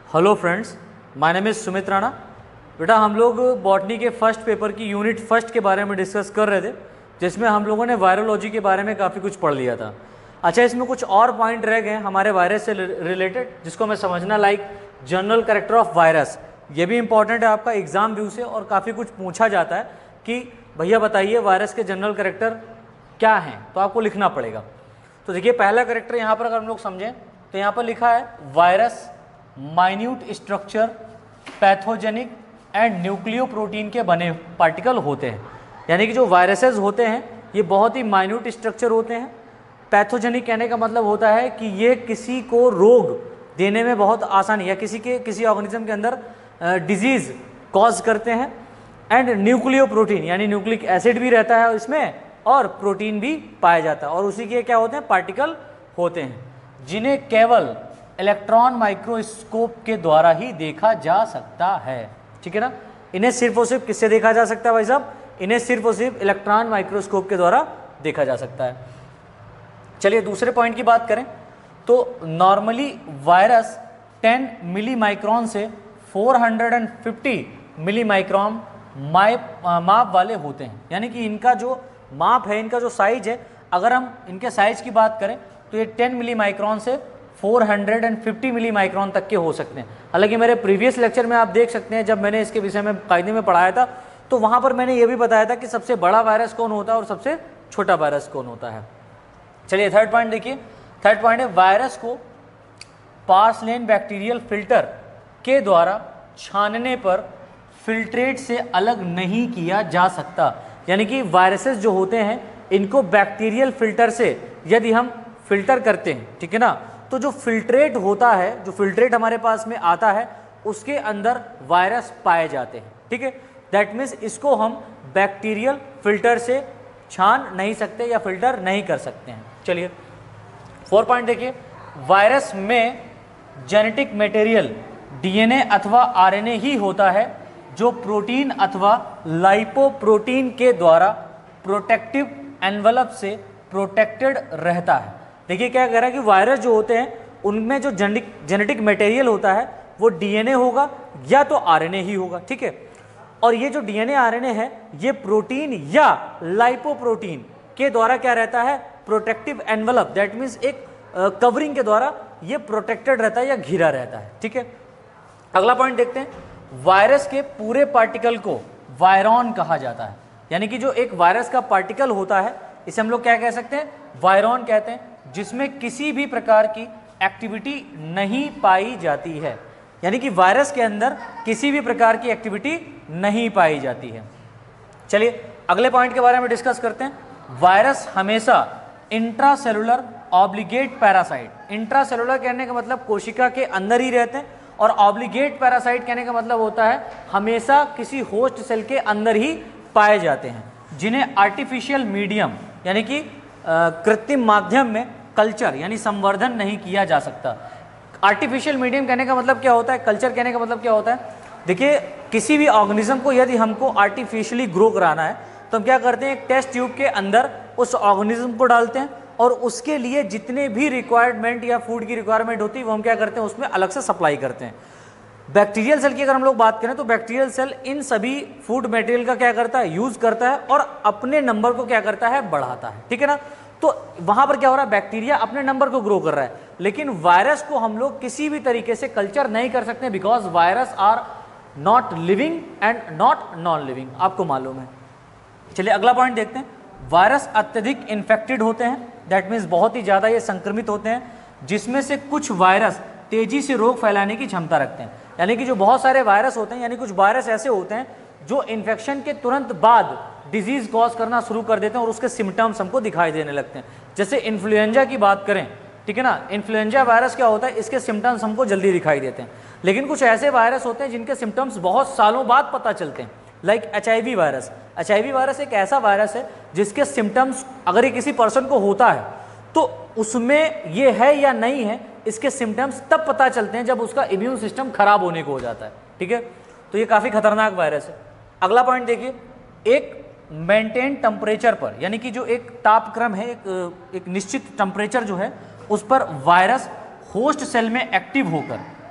Hello friends, my name is Sumit Rana. बेटा हम लोग बॉटनी के फर्स्ट पेपर की यूनिट फर्स्ट के बारे में डिस्कस कर रहे थे, जिसमें हम लोगों ने वायरोलॉजी के बारे में काफ़ी कुछ पढ़ लिया था। अच्छा, इसमें कुछ और पॉइंट रह गए हमारे वायरस से रिलेटेड, जिसको हमें समझना, like general character of virus. ये भी इंपॉर्टेंट है आपका एग्जाम व्यू से, और काफ़ी कुछ पूछा जाता है कि भैया बताइए वायरस के जनरल कैरेक्टर क्या हैं, तो आपको लिखना पड़ेगा। तो देखिए पहला कैरेक्टर यहाँ पर अगर हम लोग समझें तो यहाँ पर लिखा है virus minute structure, pathogenic and nucleoprotein के बने पार्टिकल होते हैं। यानी कि जो वायरसेस होते हैं ये बहुत ही माइन्यूट स्ट्रक्चर होते हैं। पैथोजेनिक कहने का मतलब होता है कि ये किसी को रोग देने में बहुत आसानी, या किसी ऑर्गेनिज्म के अंदर डिजीज़ कॉज करते हैं। एंड न्यूक्लियो प्रोटीन यानी न्यूक्लिक एसिड भी रहता है इसमें, और प्रोटीन भी पाया जाता है, और उसी के क्या होते हैं, पार्टिकल होते हैं, जिन्हें केवल इलेक्ट्रॉन माइक्रोस्कोप के द्वारा ही देखा जा सकता है। ठीक है ना, इन्हें सिर्फ और सिर्फ किससे देखा जा सकता है भाई साहब? इन्हें सिर्फ और सिर्फ इलेक्ट्रॉन माइक्रोस्कोप के द्वारा देखा जा सकता है। चलिए दूसरे पॉइंट की बात करें तो नॉर्मली वायरस 10 मिली माइक्रॉन से 450 मिली माइक्रॉन माप वाले होते हैं। यानी कि इनका जो माप है, इनका जो साइज है, अगर हम इनके साइज की बात करें तो ये 10 मिली माइक्रॉन से 450 मिली माइक्रॉन तक के हो सकते हैं। हालांकि मेरे प्रीवियस लेक्चर में आप देख सकते हैं, जब मैंने इसके विषय में कायदे में पढ़ाया था तो वहाँ पर मैंने ये भी बताया था कि सबसे बड़ा वायरस कौन होता है और सबसे छोटा वायरस कौन होता है। चलिए थर्ड पॉइंट देखिए। थर्ड पॉइंट है वायरस को पार्सलेन बैक्टीरियल फिल्टर के द्वारा छानने पर फिल्ट्रेट से अलग नहीं किया जा सकता। यानी कि वायरसेस जो होते हैं इनको बैक्टीरियल फिल्टर से यदि हम फिल्टर करते हैं, ठीक है ना, तो जो फिल्ट्रेट होता है, जो फिल्ट्रेट हमारे पास में आता है उसके अंदर वायरस पाए जाते हैं। ठीक है, दैट मीन्स इसको हम बैक्टीरियल फिल्टर से छान नहीं सकते या फिल्टर नहीं कर सकते हैं। चलिए 4 पॉइंट देखिए। वायरस में जेनेटिक मटेरियल डीएनए अथवा आरएनए ही होता है जो प्रोटीन अथवा लाइपोप्रोटीन के द्वारा प्रोटेक्टिव एनवलप से प्रोटेक्टेड रहता है। देखिए क्या कह रहा है कि वायरस जो होते हैं उनमें जो जेनेटिक मटेरियल होता है वो डीएनए होगा या तो आरएनए ही होगा। ठीक है, और ये जो डीएनए आरएनए है ये प्रोटीन या लाइपोप्रोटीन के द्वारा क्या रहता है, प्रोटेक्टिव एनवलप, दैट मीन्स एक कवरिंग के द्वारा ये प्रोटेक्टेड रहता है या घिरा रहता है। ठीक है, अगला पॉइंट देखते हैं। वायरस के पूरे पार्टिकल को वायरॉन कहा जाता है। यानी कि जो एक वायरस का पार्टिकल होता है इसे हम लोग क्या कह सकते हैं, वायरॉन कहते हैं, जिसमें किसी भी प्रकार की एक्टिविटी नहीं पाई जाती है। यानी कि वायरस के अंदर किसी भी प्रकार की एक्टिविटी नहीं पाई जाती है। चलिए अगले पॉइंट के बारे में डिस्कस करते हैं। वायरस हमेशा इंट्रासेलुलर ऑब्लिगेट पैरासाइट, इंट्रासेलुलर कहने का मतलब कोशिका के अंदर ही रहते हैं, और ऑब्लिगेट पैरासाइट कहने का मतलब होता है हमेशा किसी होस्ट सेल के अंदर ही पाए जाते हैं, जिन्हें आर्टिफिशियल मीडियम यानी कि कृत्रिम माध्यम में कल्चर यानी संवर्धन नहीं किया जा सकता। आर्टिफिशियल मीडियम कहने का मतलब क्या होता है, कल्चर कहने का मतलब क्या होता है? देखिए किसी भी ऑर्गेनिज्म को यदि हमको आर्टिफिशियली ग्रो कराना है तो हम क्या करते हैं, एक टेस्ट ट्यूब के अंदर उस ऑर्गेनिज्म को डालते हैं, और उसके लिए जितने भी रिक्वायरमेंट या फूड की रिक्वायरमेंट होती है वो हम क्या करते हैं, उसमें अलग से सप्लाई करते हैं। बैक्टीरियल सेल की अगर हम लोग बात करें तो बैक्टीरियल सेल इन सभी फूड मटेरियल का क्या करता है, यूज करता है, और अपने नंबर को क्या करता है, बढ़ाता है। ठीक है ना, तो वहां पर क्या हो रहा है, बैक्टीरिया अपने नंबर को ग्रो कर रहा है। लेकिन वायरस को हम लोग किसी भी तरीके से कल्चर नहीं कर सकते, because virus are not living and not non living, आपको मालूम है। चलिए अगला पॉइंट देखते हैं। वायरस अत्यधिक इन्फेक्टेड होते हैं, दैट मीन्स बहुत ही ज़्यादा ये संक्रमित होते हैं, जिसमें से कुछ वायरस तेजी से रोग फैलाने की क्षमता रखते हैं। यानी कि जो बहुत सारे वायरस होते हैं, यानी कुछ वायरस ऐसे होते हैं जो इन्फेक्शन के तुरंत बाद डिजीज कॉज करना शुरू कर देते हैं और उसके सिम्टम्स हमको दिखाई देने लगते हैं। जैसे इन्फ्लुएंजा की बात करें, ठीक है ना, इन्फ्लुएंजा वायरस क्या होता है, इसके सिम्टम्स हमको जल्दी दिखाई देते हैं। लेकिन कुछ ऐसे वायरस होते हैं जिनके सिम्टम्स बहुत सालों बाद पता चलते हैं, like HIV virus. HIV virus एक ऐसा वायरस है जिसके सिम्टम्स अगर ये किसी पर्सन को होता है तो उसमें ये है या नहीं है, इसके सिम्टम्स तब पता चलते हैं जब उसका इम्यून सिस्टम खराब होने को हो जाता है। ठीक है, तो ये काफ़ी खतरनाक वायरस है। अगला पॉइंट देखिए। एक मेंटेन टेम्परेचर पर, यानी कि जो एक तापक्रम है, एक निश्चित टेम्परेचर जो है उस पर वायरस होस्ट सेल में एक्टिव होकर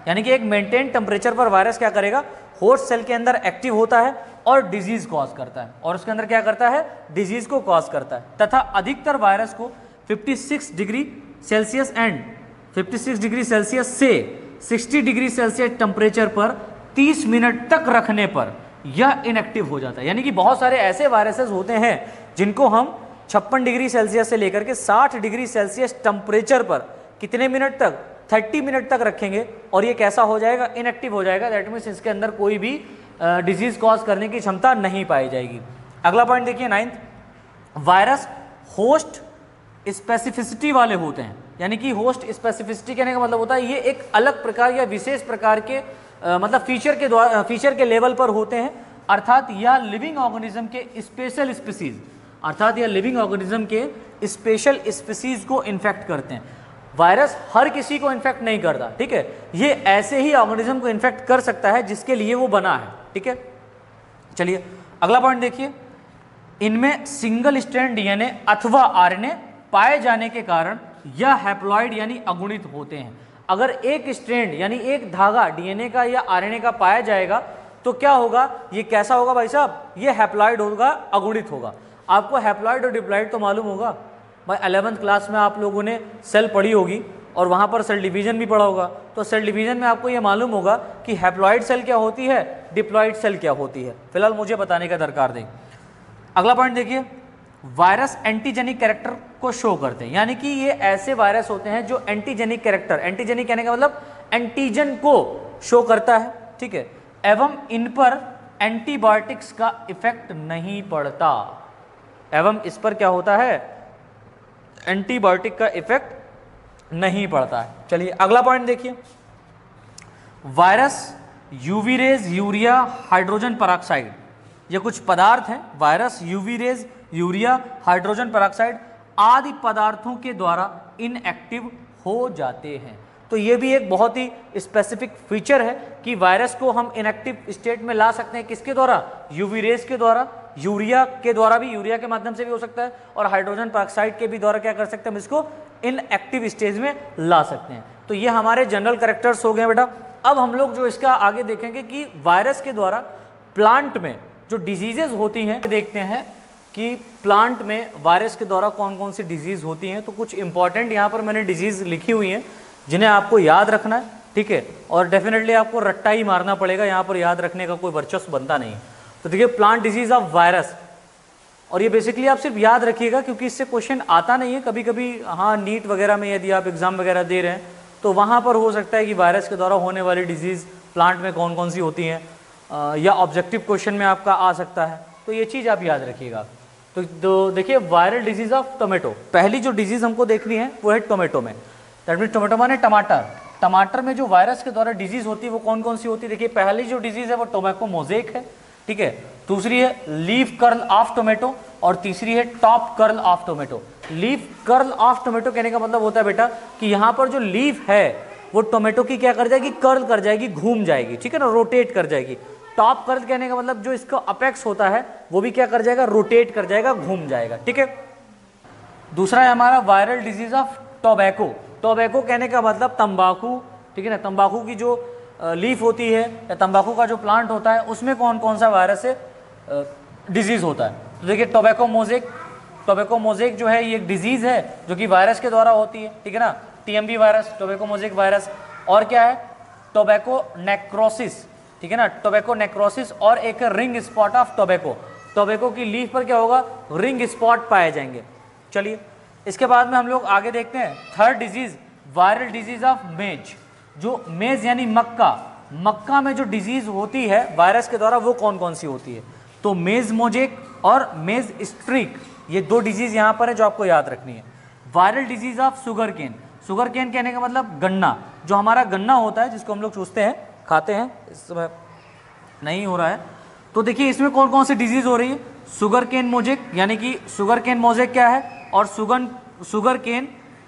यानी कि एक मेंटेन टेम्परेचर पर वायरस क्या करेगा, होस्ट सेल के अंदर एक्टिव होता है और डिजीज कॉज करता है, और उसके अंदर क्या करता है, डिजीज को कॉज करता है। तथा अधिकतर वायरस को 56 degree Celsius and 56 degree Celsius से 60 डिग्री सेल्सियस टेम्परेचर पर 30 मिनट तक रखने पर यह इनएक्टिव हो जाता है। यानी कि बहुत सारे ऐसे वायरसेस होते हैं जिनको हम 56 डिग्री सेल्सियस से लेकर के 60 डिग्री सेल्सियस टेम्परेचर पर कितने मिनट तक, 30 मिनट तक रखेंगे और ये कैसा हो जाएगा, इनएक्टिव हो जाएगा। दैट मीन्स इसके अंदर कोई भी डिजीज कॉज करने की क्षमता नहीं पाई जाएगी। अगला पॉइंट देखिए 9th, वायरस होस्ट स्पेसिफिसिटी वाले होते हैं। यानी कि होस्ट स्पेसिफिसिटी कहने का मतलब होता है ये एक अलग प्रकार या विशेष प्रकार के मतलब फीचर के लेवल पर होते हैं, अर्थात यह लिविंग ऑर्गेनिज्म के स्पेशल स्पीसीज, अर्थात यह लिविंग ऑर्गेनिज्म के स्पेशल स्पीसीज को इन्फेक्ट करते हैं। वायरस हर किसी को इन्फेक्ट नहीं करता, ठीक है, ये ऐसे ही ऑर्गेनिज्म को इन्फेक्ट कर सकता है जिसके लिए वो बना है, ठीक है। चलिए अगला पॉइंट देखिए, इनमें सिंगल स्ट्रैंड डीएनए अथवा आरएनए पाए जाने के कारण यह हैप्लॉइड यानी अगुणित होते हैं। अगर एक स्ट्रैंड यानी एक धागा डीएनए का या आरएनए का पाया जाएगा तो क्या होगा, ये कैसा होगा भाई साहब, ये हैप्लॉइड होगा, अगुणित होगा। आपको हैप्लॉइड और डिप्लॉइड तो मालूम होगा भाई, 11th क्लास में आप लोगों ने सेल पढ़ी होगी और वहाँ पर सेल डिवीजन भी पढ़ा होगा। तो सेल डिवीजन में आपको ये मालूम होगा कि हैप्लॉइड सेल क्या होती है, डिप्लॉइड सेल क्या होती है। फिलहाल मुझे बताने का दरकार दें। अगला पॉइंट देखिए, वायरस एंटीजेनिक कैरेक्टर को शो करते हैं। यानी कि ये ऐसे वायरस होते हैं जो एंटीजेनिक कैरेक्टर, एंटीजेनिक कहने का मतलब एंटीजन को शो करता है, ठीक है, एवं इन पर एंटीबायोटिक्स का इफेक्ट नहीं पड़ता, एवं इस पर क्या होता है, एंटीबायोटिक का इफेक्ट नहीं पड़ता है। चलिए अगला पॉइंट देखिए, virus UV rays, urea, hydrogen peroxide, ये कुछ पदार्थ हैं। Virus UV rays, urea, hydrogen peroxide आदि पदार्थों के द्वारा इनएक्टिव हो जाते हैं। तो ये भी एक बहुत ही स्पेसिफिक फीचर है कि वायरस को हम इनएक्टिव स्टेट में ला सकते हैं, किसके द्वारा, यूवी रेज के द्वारा, यूरिया के द्वारा भी, यूरिया के माध्यम से भी हो सकता है, और हाइड्रोजन पेरोक्साइड के भी द्वारा क्या कर सकते हैं, हम इसको इनएक्टिव स्टेज में ला सकते हैं। तो ये हमारे जनरल कैरेक्टर्स हो गए बेटा। अब हम लोग जो इसका आगे देखेंगे कि वायरस के द्वारा प्लांट में जो डिजीजेज होती हैं, देखते हैं कि प्लांट में वायरस के द्वारा कौन कौन सी डिजीज होती हैं। तो कुछ इंपॉर्टेंट यहाँ पर मैंने डिजीज लिखी हुई हैं जिन्हें आपको याद रखना है, ठीक है, और डेफिनेटली आपको रट्टा ही मारना पड़ेगा, यहाँ पर याद रखने का कोई वर्चस्व बनता नहीं। तो देखिए, प्लांट डिजीज ऑफ वायरस, और ये बेसिकली आप सिर्फ याद रखिएगा क्योंकि इससे क्वेश्चन आता नहीं है। कभी कभी हाँ नीट वगैरह में यदि आप एग्जाम वगैरह दे रहे हैं तो वहाँ पर हो सकता है कि वायरस के द्वारा होने वाली डिजीज़ प्लांट में कौन कौन सी होती हैं, या ऑब्जेक्टिव क्वेश्चन में आपका आ सकता है। तो ये चीज़ आप याद रखिएगा। तो देखिए, वायरल डिजीज़ ऑफ टोमेटो, पहली जो डिजीज़ हमको देखनी है वो है टोमेटो में। दैट मीन टोमेटो माने टमाटर। टमाटर में जो वायरस के द्वारा डिजीज़ होती है वो कौन कौन सी होती है। देखिए, पहली जो डिजीज़ है वो टोबैको मोज़ेक है, ठीक है, दूसरी है लीफ कर्ल ऑफ टोमेटो, और तीसरी है top curl of tomato. Leaf curl of tomato कहने का मतलब होता है बेटा कि यहाँ पर जो लीफ है वो टोमेटो की क्या कर जाएगी, कर्ल कर जाएगी, घूम जाएगी, ठीक है ना, रोटेट कर जाएगी। टॉप कर्ल कहने का मतलब जो इसका अपेक्स होता है वो भी क्या कर जाएगा, रोटेट कर जाएगा, घूम जाएगा, ठीक है। दूसरा है हमारा viral disease of tobacco. Tobacco कहने का मतलब तंबाकू, ठीक है ना, तंबाकू की जो लीफ होती है या तंबाकू का जो प्लांट होता है उसमें कौन कौन सा वायरस से डिजीज होता है। तो देखिए, टोबैको मोज़ेक, टोबैको मोज़ेक जो है ये एक डिजीज़ है जो कि वायरस के द्वारा होती है, ठीक है ना, TMB virus, tobacco mosaic virus. और क्या है, टोबैको नेक्रोसिस, ठीक है ना, टोबैको नेक्रोसिस, और एक ring spot of tobacco. Tobacco की लीफ पर क्या होगा, रिंग स्पॉट पाए जाएंगे। चलिए इसके बाद में हम लोग आगे देखते हैं third disease, viral disease of maize. जो मेज यानी मक्का, मक्का में जो डिजीज होती है वायरस के द्वारा वो कौन कौन सी होती है। तो मेज मोजेक और मेज स्ट्रीक, ये दो डिजीज यहाँ पर है जो आपको याद रखनी है। Viral disease of sugarcane, sugarcane कहने का मतलब गन्ना, जो हमारा गन्ना होता है जिसको हम लोग चूसते हैं, खाते हैं, इस समय नहीं हो रहा है। तो देखिए इसमें कौन कौन सी डिजीज हो रही है, शुगर केन मोजेक, यानी कि शुगर केन मोजेक क्या है, और sugarcane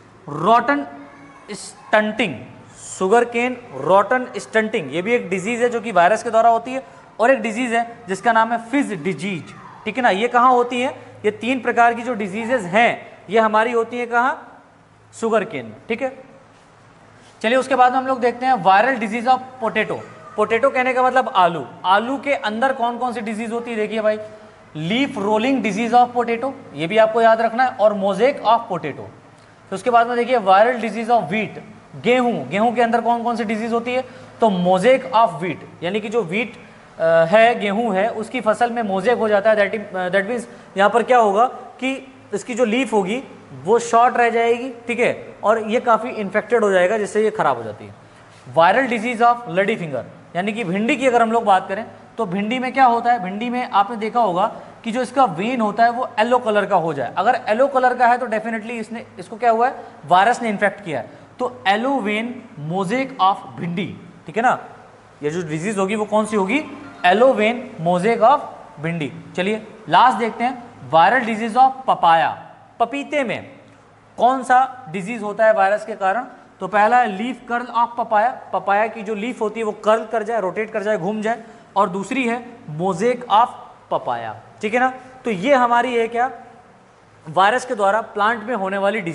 ratoon stunting, sugarcane ratoon stunting, ये भी एक डिजीज है जो कि वायरस के द्वारा होती है। और एक डिजीज है जिसका नाम है फिज डिजीज, ठीक है ना। ये कहाँ होती है, ये तीन प्रकार की जो डिजीजेज हैं ये हमारी होती है कहाँ, शुगर केन में, ठीक है। चलिए उसके बाद में हम लोग देखते हैं viral disease of potato. Potato कहने का मतलब आलू। आलू के अंदर कौन कौन सी डिजीज होती है देखिए भाई, leaf rolling disease of potato, ये भी आपको याद रखना है, और मोजेक ऑफ पोटैटो। तो उसके बाद में देखिए वायरल डिजीज ऑफ व्हीट, गेहूं, गेहूं के अंदर कौन कौन सी डिजीज होती है, तो मोजेक ऑफ व्हीट, यानी कि जो व्हीट है, गेहूं है, उसकी फसल में मोजेक हो जाता है। दैट मीन्स यहाँ पर क्या होगा कि इसकी जो लीफ होगी वो शॉर्ट रह जाएगी, ठीक है, और ये काफ़ी इन्फेक्टेड हो जाएगा, जिससे ये खराब हो जाती है। Viral disease of lady finger, यानी कि भिंडी की अगर हम लोग बात करें तो भिंडी में क्या होता है, भिंडी में आपने देखा होगा कि जो इसका वेन होता है वो येलो कलर का हो जाए। अगर येलो कलर का है तो डेफिनेटली इसको क्या हुआ है, वायरस ने इन्फेक्ट किया है। तो येलो वेन मोजेक ऑफ भिंडी, ठीक है ना, ये जो डिजीज होगी वो कौन सी होगी, येलो वेन मोजेक ऑफ भिंडी। चलिए लास्ट देखते हैं वायरल डिजीज ऑफ पपाया। पपीते में कौन सा डिजीज होता है वायरस के कारण, तो पहला है leaf curl of papaya, papaya की जो लीफ होती है वो कर्ल कर जाए, रोटेट कर जाए, घूम जाए, और दूसरी है मोजेक ऑफ पपाया, ठीक है ना। तो ये हमारी है क्या, वायरस के द्वारा प्लांट में होने वाली डिजीज।